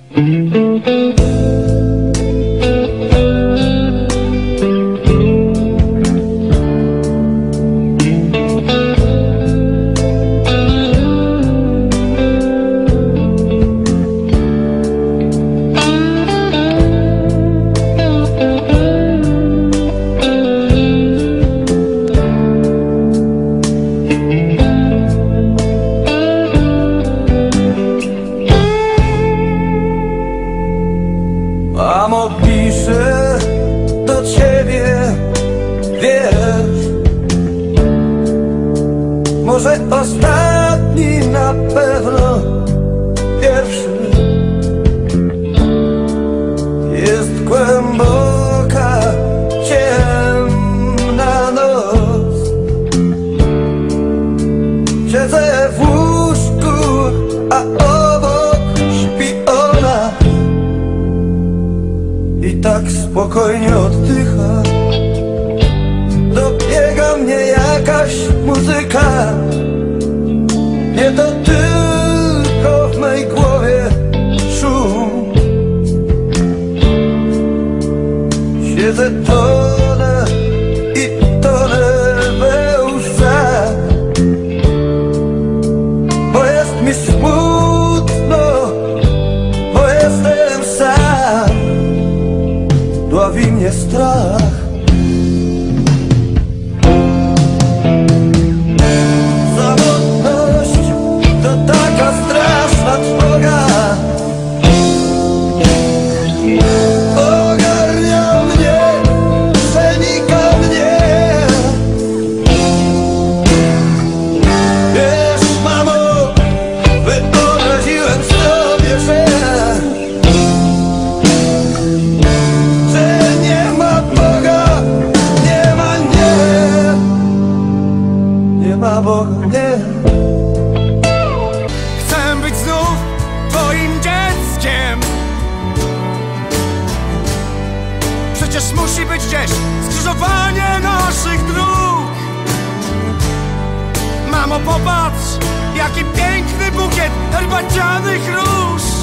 Mamo, piszę do ciebie, wiesz, może ostatni, na pewno pierwszy. Jest głęboka, ciemna noc. Siedzę w łóżku, a obok śpi ona i tak spokojnie oddycha. Dobiega mnie jakaś muzyka. Nie to tylko w mej głowie szum. Siedzę, tonę i tonę we łzach, bo jest mi smutno, bo jestem sam. Dławi mnie strach. Samotność to taka straszna trwoga. Ogarnia mnie, przenika mnie. Wiesz, mamo, wyobraziłem sobie, że nie ma Boga, nie ma, nie ma Boga, nie. Chcę być znów twoim dzieckiem. Przecież musi być gdzieś skrzyżowanie naszych dróg. Mamo, popatrz, jaki piękny bukiet herbacianych róż.